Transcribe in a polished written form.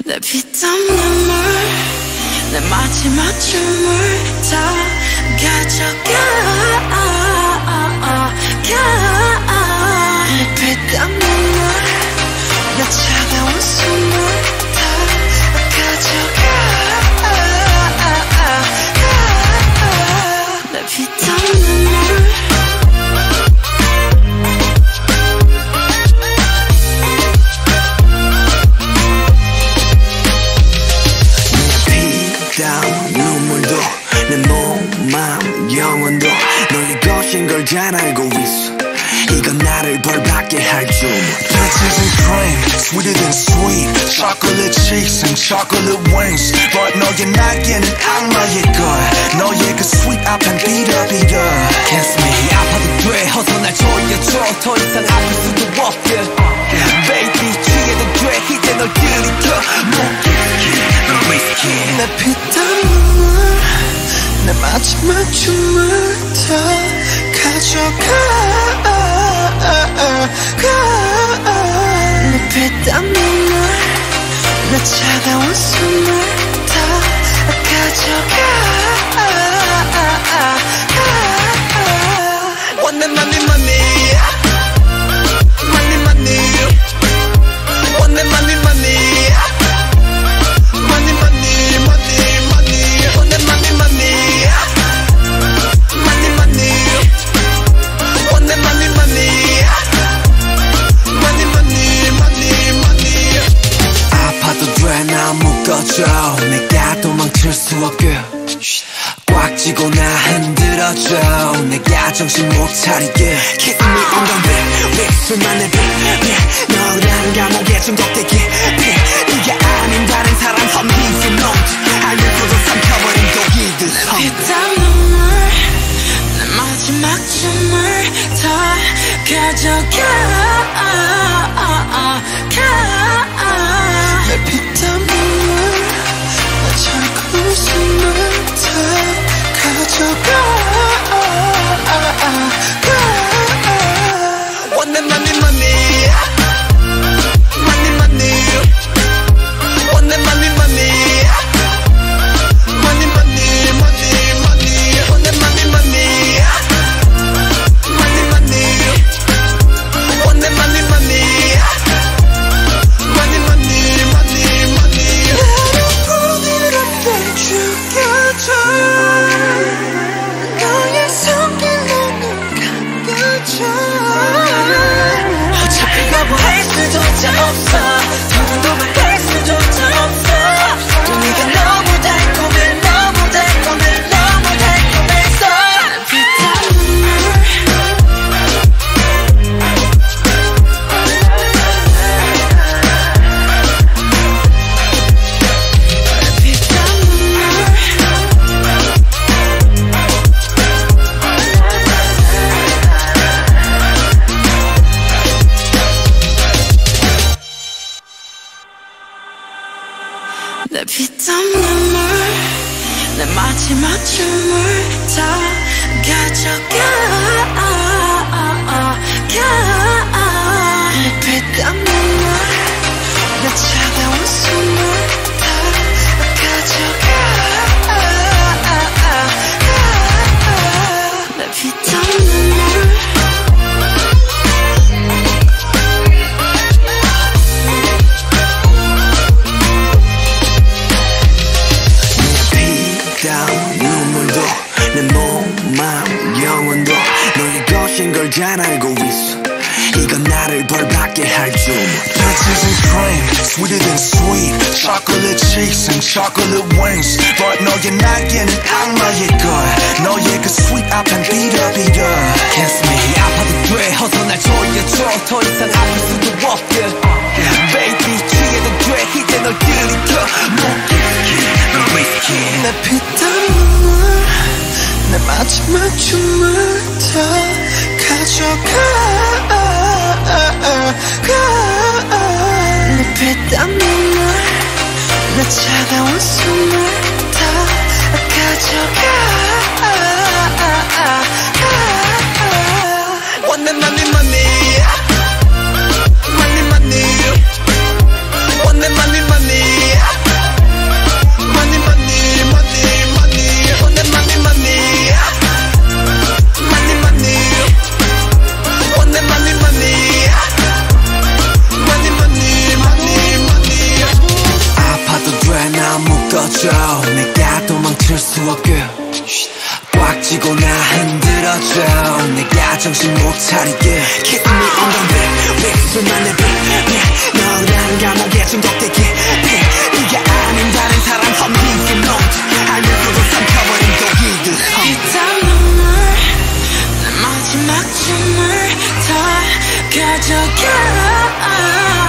내 피땀 눈물 내 마지막 춤을 다 가져가 내 피땀 눈물 내 차가운 숨을 다 가져가 내 피땀 눈물 눈물도 내 몸, 마음, 영혼도 너의 것인 걸 잘 알고 있어. 이건 나를 벌받게 할 줄. Peaches and cream, sweeter than sweet. Chocolate cheeks and chocolate wings. But 너의 날개는 악마의 걸. 너의 그 sweet 앞엔 비려. Kiss me 아파도 돼 어서 날 조여줘 더 이상 아플 수도 없게. Baby 취해도 돼 이제 널 들이켜. 넌 whiskey 내 피땀 눈물 내 마지막 춤을 다 가져가 내 피땀 눈물 내 차가운 숨을 다 가져가 Want that money money money money Want that money money money money money money Want that money money money money Want that money money money money money money 아파도 돼 나 묶어줘 내가 도망칠 수 없게 꽉 쥐고 나 흔들어줘 내가 정신 못 차리게 Kiss me on the lip 술만의 빛 너란 감옥에 중독되게 네가 아닌 다른 사람 험기스 노트 알면서도 삼켜버린 독이들 피땀 눈물 내 마지막 춤을 다 가져가 내 피땀 눈물 내 차가운 숨을 다 가져가 Want that money money money money Want that money money money money money money Want that money money money money Want that money money money money money money 나를 부드럽게 죽여줘 너의 손길로 눈 감겨줘 어차피 거부할 수조차 없어 더도 말할 수조차 없어 또 네가 너무 달콤해 너무 달콤해 너무 달콤해서 피땀 눈물 피땀 눈물 내 피땀 눈물 내 마지막 춤을 다 가져가 내 피땀 눈물 내 차가운 숨을 다 가져가 내 피땀 눈물 눈물도 내 몸, 마음, 영혼도 너의 것인 걸 잘 알고 있어. 이건 나를 벌받게 할 줄. Peaches and cream, sweeter than sweet. Chocolate cheeks and chocolate wings. But 너의 날개는 악마의 걸. 너의 그 sweet 앞엔 비려. Kiss me 아파도 돼 어서 날 조여줘 더 이상 아플 수도 없게. Baby 취해도 돼 이제 널 들이켜. 넌 whiskey 내 피땀 눈물 내 마지막 춤을 다 가져가 내 피땀 눈물 내 차가운 숨을 다 가져가 Want that money money money money Want that money money 흔들어줘 내가 도망칠 수 없게 꽉 쥐고 나 흔들어줘 내가 정신 못 차리게 Kiss me on the back 왜 수많은 빛 너란 감옥에 중독되게 네가 아닌 다른 사람 험기스 노트 알면서도 삼켜버린 독이들 피땀 눈물 내 마지막 춤을 다 가져가